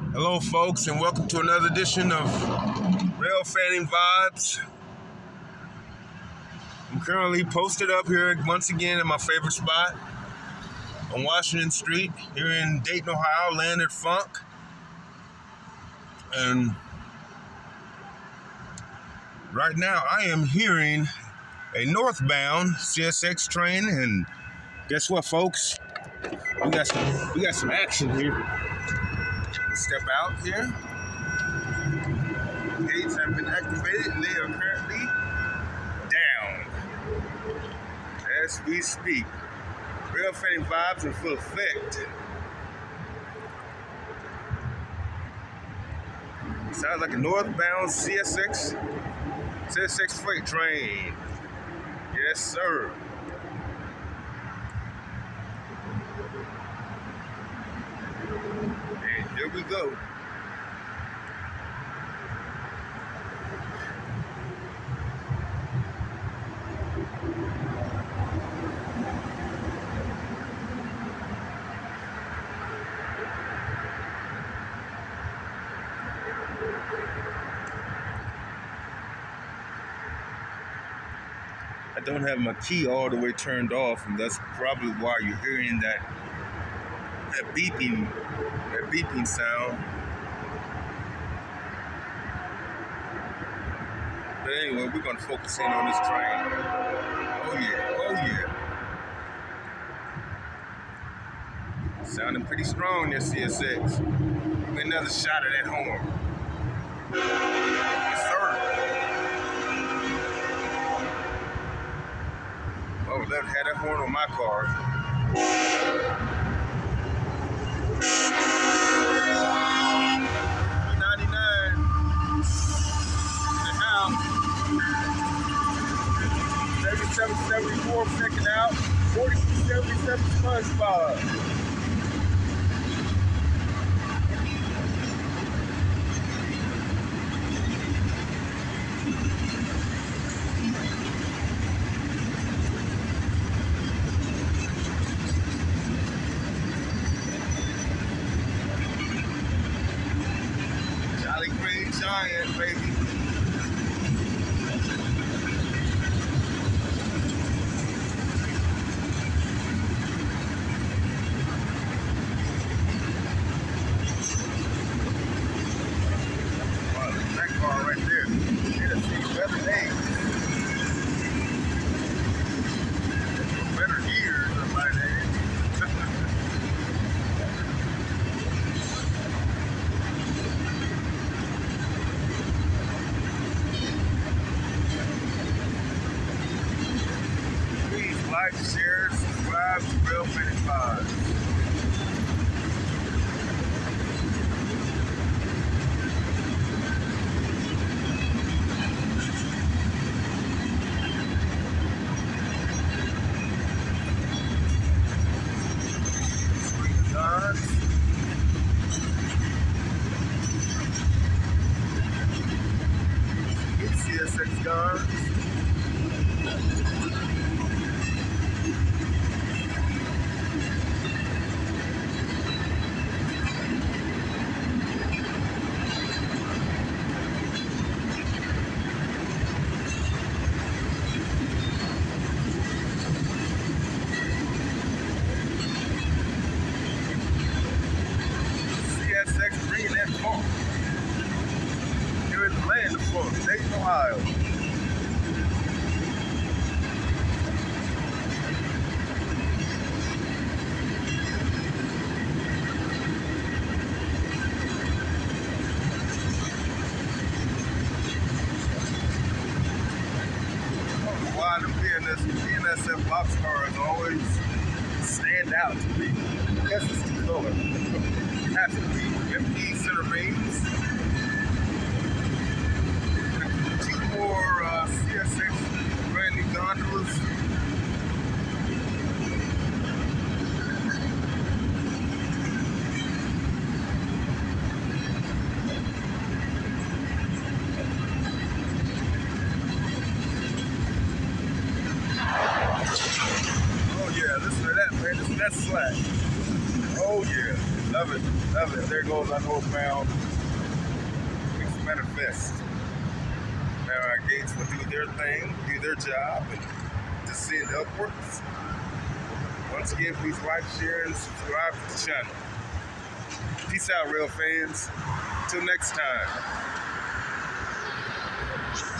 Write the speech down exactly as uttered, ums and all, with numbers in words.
Hello folks, and welcome to another edition of Rail Fanning Vibes. I'm currently posted up here once again at my favorite spot on Washington Street here in Dayton, Ohio, land of funk. And right now I am hearing a northbound C S X train, and guess what, folks? We got some we got some action here. Step out here. Gates have been activated and they are currently down as we speak. Rail Fanning Vibes in full effect. Sounds like a northbound C S X C S X freight train. Yes, sir. And here we go. I don't have my key all the way turned off, and that's probably why you're hearing that that beeping, that beeping sound. But anyway, we're gonna focus in on this train. Oh yeah, oh yeah. Sounding pretty strong there, C S X. Give me another shot of that horn. Yes, sir. Oh, that had that horn on my car. ninety-nine. And now, thirty-seven seventy-four second out. forty-two seventy-seven SpongeBob. Giant, baby. Wow, that car right there. It'll see better days. Better years of my day. Like, share, subscribe to Rail Fanning Vibes. Sweet guns. Good C S X guns. Bringing that funk. Here in the land of funk, Dayton, Ohio. Why the B N S F boxcars always stand out to me. I guess it's the color. It has to be. M D center rings. Two more uh, C S X brand new gondolas. Oh yeah, listen to that, man. Listen to that slack. Oh yeah. Love it, love it. There goes our northbound. It's manifest. Now our gates will do their thing, do their job, and descend upwards. Once again, please like, share, and subscribe to the channel. Peace out, real fans. Till next time.